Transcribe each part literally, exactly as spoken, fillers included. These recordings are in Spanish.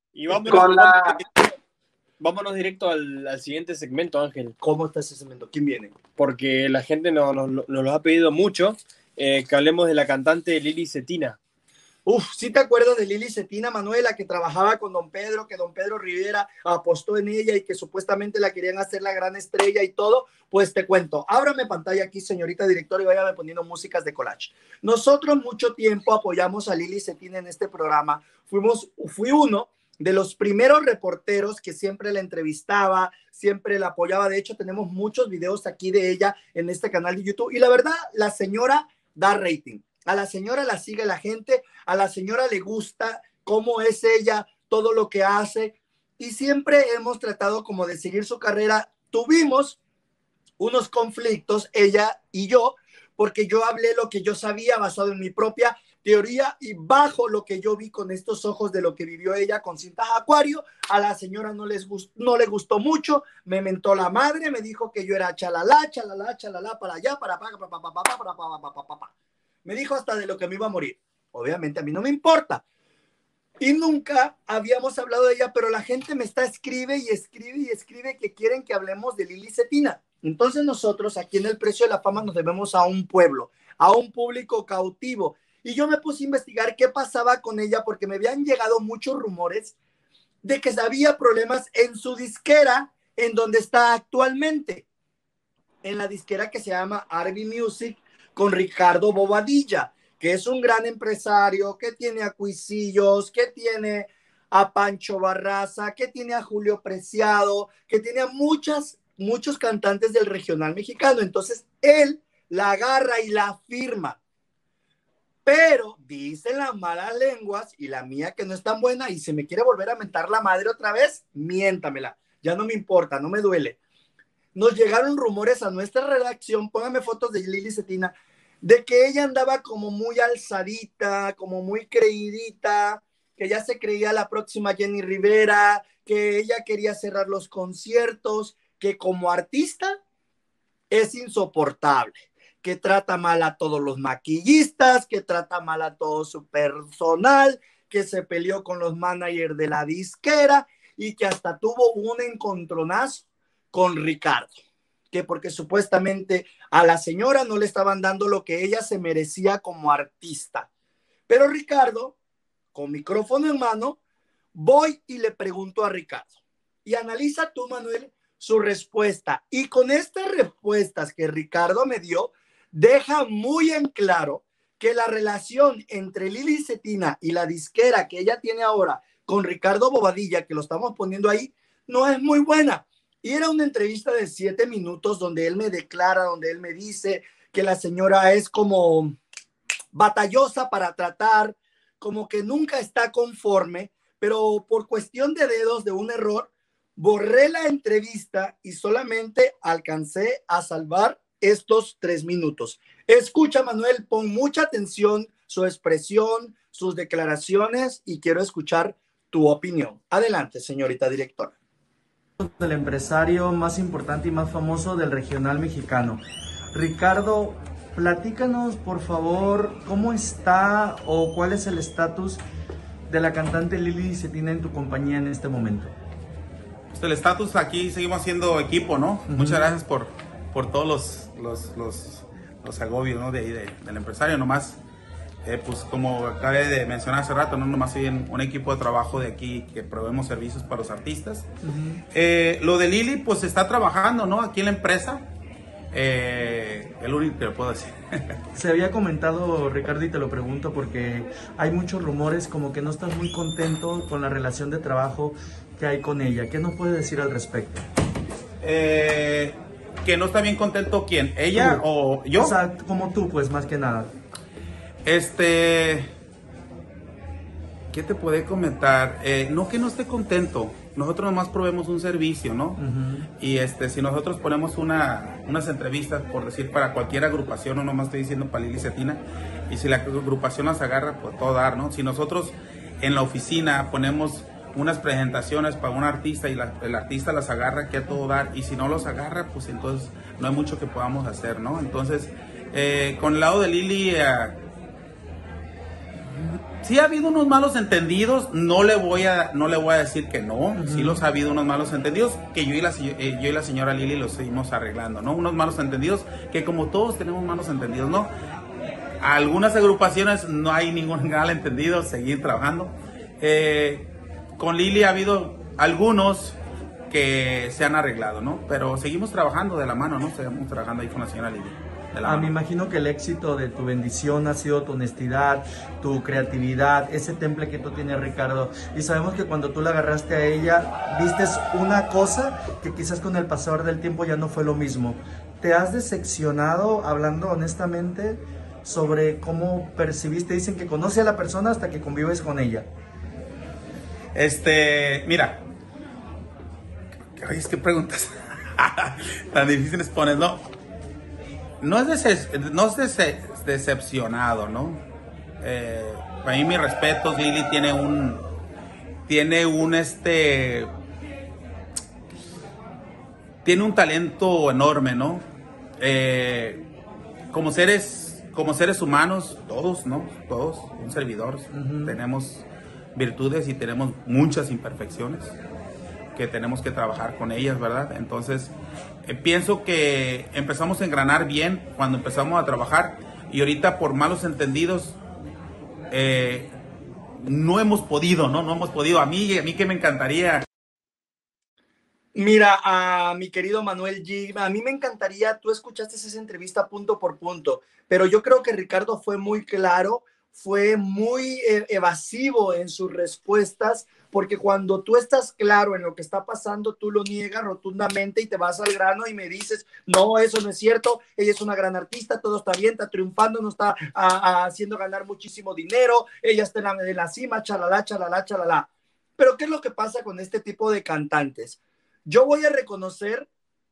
Y vámonos, con la... vámonos, vámonos directo al, al siguiente segmento, Ángel. ¿Cómo está ese segmento? ¿Quién viene? Porque la gente nos, nos, nos lo ha pedido mucho, eh, que hablemos de la cantante Lili Cetina. Uf, ¿sí te acuerdas de Lili Cetina, Manuela, que trabajaba con don Pedro, que don Pedro Rivera apostó en ella y que supuestamente la querían hacer la gran estrella y todo? Pues te cuento, ábrame pantalla aquí, señorita directora, y váyame poniendo músicas de collage. Nosotros mucho tiempo apoyamos a Lili Cetina en este programa. Fuimos, fui uno de los primeros reporteros que siempre la entrevistaba, siempre la apoyaba. De hecho, tenemos muchos videos aquí de ella en este canal de YouTube. Y la verdad, la señora da rating. A la señora la sigue la gente, a la señora le gusta cómo es ella, todo lo que hace, y siempre hemos tratado como de seguir su carrera. Tuvimos unos conflictos, ella y yo, porque yo hablé lo que yo sabía basado en mi propia teoría y bajo lo que yo vi con estos ojos de lo que vivió ella con Cintas Acuario. A la señora no, les gustó, no le gustó mucho, me mentó la madre, me dijo que yo era chalala, chalala, chalala, para allá, para para para para para para para para para para. Me dijo hasta de lo que me iba a morir. Obviamente a mí no me importa. Y nunca habíamos hablado de ella, pero la gente me está escribe y escribe y escribe que quieren que hablemos de Lili Cetina. Entonces nosotros aquí en El Precio de la Fama nos debemos a un pueblo, a un público cautivo. Y yo me puse a investigar qué pasaba con ella porque me habían llegado muchos rumores de que había problemas en su disquera, en donde está actualmente, en la disquera que se llama Arby Music, con Ricardo Bobadilla, que es un gran empresario, que tiene a Cuisillos, que tiene a Pancho Barraza, que tiene a Julio Preciado, que tiene a muchas, muchos cantantes del regional mexicano. Entonces, él la agarra y la firma. Pero dicen las malas lenguas, y la mía que no es tan buena, y si me quiere volver a mentar la madre otra vez, miéntamela. Ya no me importa, no me duele. Nos llegaron rumores a nuestra redacción, póngame fotos de Lili Cetina, de que ella andaba como muy alzadita, como muy creidita, que ya se creía la próxima Jenny Rivera, que ella quería cerrar los conciertos, que como artista es insoportable, que trata mal a todos los maquillistas, que trata mal a todo su personal, que se peleó con los managers de la disquera y que hasta tuvo un encontronazo con Ricardo, que porque supuestamente a la señora no le estaban dando lo que ella se merecía como artista. Pero Ricardo, con micrófono en mano, voy y le pregunto a Ricardo. Y analiza tú, Manuel, su respuesta. Y con estas respuestas que Ricardo me dio, deja muy en claro que la relación entre Lili Cetina y la disquera que ella tiene ahora con Ricardo Bobadilla, que lo estamos poniendo ahí, no es muy buena. Y era una entrevista de siete minutos donde él me declara, donde él me dice que la señora es como batallosa para tratar, como que nunca está conforme, pero por cuestión de dedos, de un error, borré la entrevista y solamente alcancé a salvar estos tres minutos. Escucha, Manuel, pon mucha atención, su expresión, sus declaraciones y quiero escuchar tu opinión. Adelante, señorita directora. Del empresario más importante y más famoso del regional mexicano. Ricardo, platícanos por favor cómo está o cuál es el estatus de la cantante Lili Cetina en tu compañía en este momento. Pues el estatus aquí seguimos siendo equipo, ¿no? Uh-huh. Muchas gracias por, por todos los, los, los, los agobios, ¿no? de, de, del empresario, nomás. Eh, pues como acabé de mencionar hace rato, no nomás soy en un equipo de trabajo de aquí que proveemos servicios para los artistas. Uh-huh. eh, lo de Lili pues se está trabajando, ¿no? Aquí en la empresa, eh, el único que le puedo decir. Se había comentado, Ricardo, y te lo pregunto porque hay muchos rumores como que no estás muy contento con la relación de trabajo que hay con ella. ¿Qué nos puedes decir al respecto? Eh, que no está bien contento, ¿quién? ¿Ella tú, o yo? O sea, como tú, pues, más que nada. Este, ¿qué te puedo comentar? Eh, no que no esté contento, nosotros nomás proveemos un servicio, ¿no? Uh-huh. Y este, si nosotros ponemos una, unas entrevistas, por decir, para cualquier agrupación, no nomás estoy diciendo para Lili Cetina, y si la agrupación las agarra, pues todo dar, ¿no? Si nosotros en la oficina ponemos unas presentaciones para un artista y la, el artista las agarra, que a todo dar, y si no los agarra, pues entonces no hay mucho que podamos hacer, ¿no? Entonces, eh, con el lado de Lili, eh, sí ha habido unos malos entendidos, no le voy a, no le voy a decir que no, uh-huh. Sí los ha habido unos malos entendidos, que yo y, la, eh, yo y la señora Lili los seguimos arreglando, ¿no? Unos malos entendidos, que como todos tenemos malos entendidos, ¿no? Algunas agrupaciones no hay ningún mal entendido, seguir trabajando. Eh, con Lili ha habido algunos que se han arreglado, ¿no? Pero seguimos trabajando de la mano, ¿no? Seguimos trabajando ahí con la señora Lili. Ah, me imagino que el éxito de tu bendición ha sido tu honestidad, tu creatividad, ese temple que tú tienes, Ricardo. Y sabemos que cuando tú la agarraste a ella, viste una cosa que quizás con el pasar del tiempo ya no fue lo mismo. ¿Te has decepcionado, hablando honestamente, sobre cómo percibiste? Dicen que conoce a la persona hasta que convives con ella. Este, mira. Ay, es que preguntas tan difíciles pones, ¿no? No es, decep no es decep decepcionado, ¿no? Eh, para mí, mis respetos. Lili tiene un, tiene un, este, tiene un talento enorme, ¿no? Eh, como seres, como seres humanos, todos, ¿no? Todos, un servidor, uh-huh. Tenemos virtudes y tenemos muchas imperfecciones que tenemos que trabajar con ellas, ¿verdad? Entonces, eh, pienso que empezamos a engranar bien cuando empezamos a trabajar, y ahorita por malos entendidos eh, no hemos podido, ¿no? No hemos podido. A mí, a mí que me encantaría. Mira, a mi querido Manuel G, a mí me encantaría, tú escuchaste esa entrevista punto por punto, pero yo creo que Ricardo fue muy claro, fue muy eh, evasivo en sus respuestas, porque cuando tú estás claro en lo que está pasando, tú lo niegas rotundamente y te vas al grano y me dices, no, eso no es cierto, ella es una gran artista, todo está bien, está triunfando, no está a, a, haciendo ganar muchísimo dinero, ella está en la, en la cima, chalala, chalala, chalala. Pero ¿qué es lo que pasa con este tipo de cantantes? Yo voy a reconocer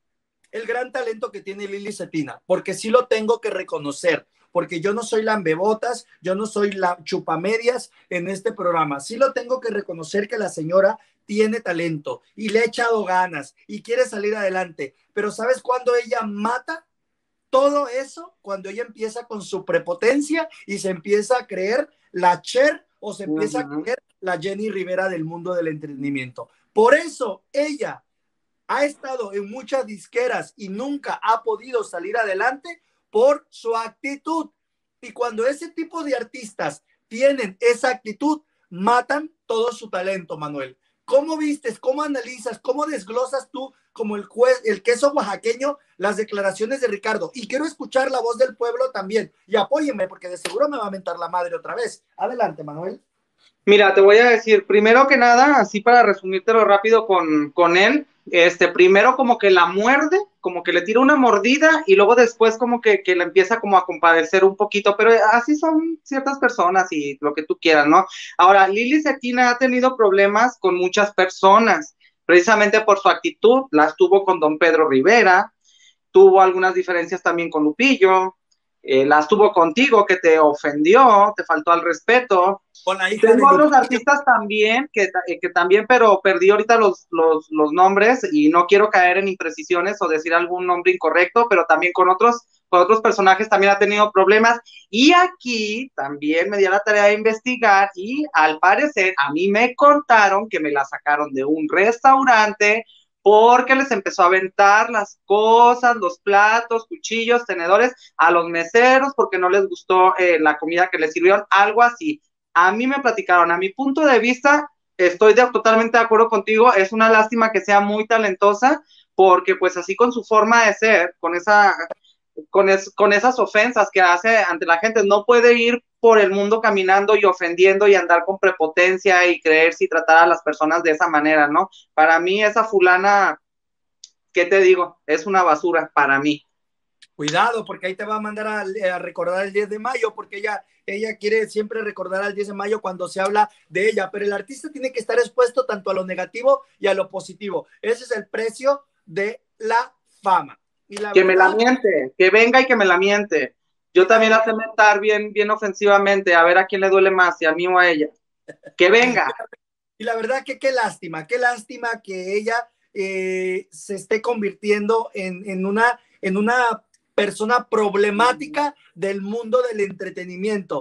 el gran talento que tiene Lili Cetina, porque sí lo tengo que reconocer, porque yo no soy lambebotas, yo no soy la chupamedias en este programa. Sí lo tengo que reconocer que la señora tiene talento y le ha echado ganas y quiere salir adelante. Pero ¿sabes cuándo ella mata todo eso? Cuando ella empieza con su prepotencia y se empieza a creer la Cher o se empieza uh-huh. a creer la Jenny Rivera del mundo del entretenimiento. Por eso ella ha estado en muchas disqueras y nunca ha podido salir adelante por su actitud. Y cuando ese tipo de artistas tienen esa actitud, matan todo su talento, Manuel. ¿Cómo vistes, cómo analizas, cómo desglosas tú, como el, juez, el queso oaxaqueño, las declaraciones de Ricardo? Y quiero escuchar la voz del pueblo también. Y apóyeme, porque de seguro me va a mentar la madre otra vez. Adelante, Manuel. Mira, te voy a decir, primero que nada, así para resumírtelo rápido con, con él, este, primero como que la muerde, como que le tira una mordida y luego después como que, que la empieza como a compadecer un poquito, pero así son ciertas personas y lo que tú quieras, ¿no? Ahora, Lili Cetina ha tenido problemas con muchas personas, precisamente por su actitud, las tuvo con don Pedro Rivera, tuvo algunas diferencias también con Lupillo, eh, las tuvo contigo, que te ofendió, te faltó al respeto. Con la hija Tengo de otros artistas también, que, que también, pero perdí ahorita los, los, los nombres y no quiero caer en imprecisiones o decir algún nombre incorrecto, pero también con otros, con otros personajes también ha tenido problemas. Y aquí también me di a la tarea de investigar y al parecer a mí me contaron que me la sacaron de un restaurante porque les empezó a aventar las cosas, los platos, cuchillos, tenedores a los meseros porque no les gustó eh, la comida que les sirvieron, algo así. A mí me platicaron, a mi punto de vista, estoy de, totalmente de acuerdo contigo, es una lástima que sea muy talentosa, porque pues así con su forma de ser, con esa, con, es, con esas ofensas que hace ante la gente, no puede ir por el mundo caminando y ofendiendo y andar con prepotencia y creerse y tratar a las personas de esa manera, ¿no? Para mí esa fulana, ¿qué te digo? Es una basura para mí. Cuidado, porque ahí te va a mandar a, a recordar el diez de mayo, porque ella, ella quiere siempre recordar al diez de mayo cuando se habla de ella, pero el artista tiene que estar expuesto tanto a lo negativo y a lo positivo. Ese es el precio de la fama. Y la que verdad, me la miente, que venga y que me la miente. Yo también la sé mentar bien, bien ofensivamente, a ver a quién le duele más, si a mí o a ella. Que venga. Y la verdad que qué lástima, qué lástima que ella eh, se esté convirtiendo en, en una... En una persona problemática del mundo del entretenimiento.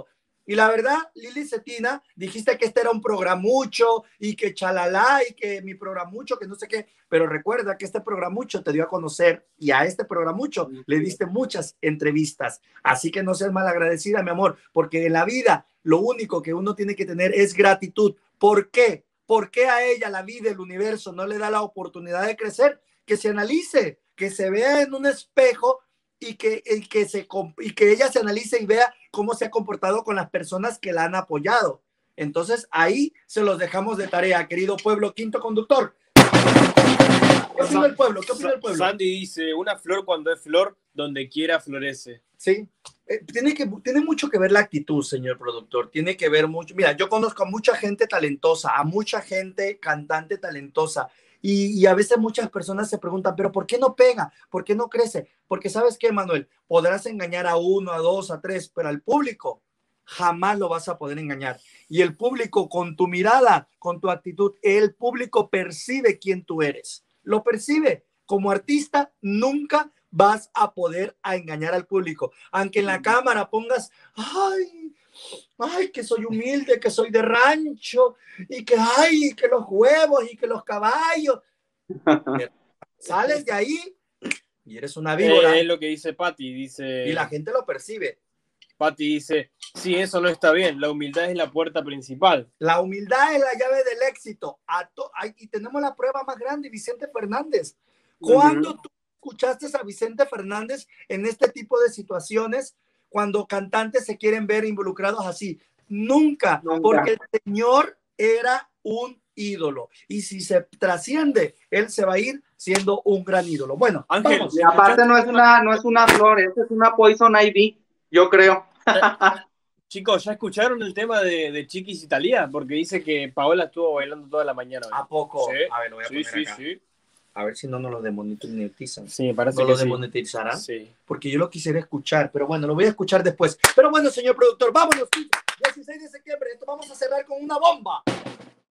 Y la verdad, Lili Cetina, dijiste que este era un programucho y que chalala y que mi programucho, que no sé qué, pero recuerda que este programucho te dio a conocer y a este programucho le diste muchas entrevistas. Así que no seas malagradecida, mi amor, porque en la vida lo único que uno tiene que tener es gratitud. ¿Por qué? ¿Por qué a ella la vida, el universo no le da la oportunidad de crecer? Que se analice, que se vea en un espejo y que, y que, se, y que ella se analice y vea cómo se ha comportado con las personas que la han apoyado. Entonces, ahí se los dejamos de tarea, querido pueblo. Quinto conductor. ¿Qué opina el pueblo? ¿Qué opina el pueblo? Sandy dice, una flor cuando es flor, donde quiera florece. Sí, eh, tiene, que, tiene mucho que ver la actitud, señor productor. Tiene que ver mucho. Mira, yo conozco a mucha gente talentosa, a mucha gente cantante talentosa. Y, y a veces muchas personas se preguntan, pero ¿por qué no pega? ¿Por qué no crece? Porque ¿sabes qué, Manuel? Podrás engañar a uno, a dos, a tres, pero al público jamás lo vas a poder engañar. Y el público, con tu mirada, con tu actitud, el público percibe quién tú eres. Lo percibe. Como artista, nunca vas a poder a engañar al público. Aunque en la cámara pongas, ay, ay, que soy humilde, que soy de rancho, y que, ay, que los huevos y que los caballos. Sales de ahí y eres una víbora. Eh, es lo que dice Patti, dice... Y la gente lo percibe. Patti dice, sí, eso no está bien, la humildad es la puerta principal. La humildad es la llave del éxito. A to Ay, y tenemos la prueba más grande, Vicente Fernández. ¿Cuándo uh-huh. tú escuchaste a Vicente Fernández en este tipo de situaciones? Cuando cantantes se quieren ver involucrados así. Nunca, Nunca, porque el señor era un ídolo. Y si se trasciende, él se va a ir siendo un gran ídolo. Bueno, Ángel, y aparte no es una, no es una flor, es una Poison Ivy, yo creo. Chicos, ¿ya escucharon el tema de, de Chiquis Italia? Porque dice que Paola estuvo bailando toda la mañana hoy. ¿A poco? Sí, a ver, lo voy a sí, poner sí, acá. sí. A ver si no nos lo demonetizan. Sí, parece ¿No que lo sí. demonetizarán? Sí. Porque yo lo quisiera escuchar, pero bueno, lo voy a escuchar después. Pero bueno, señor productor, vámonos. dieciséis de septiembre, esto vamos a cerrar con una bomba.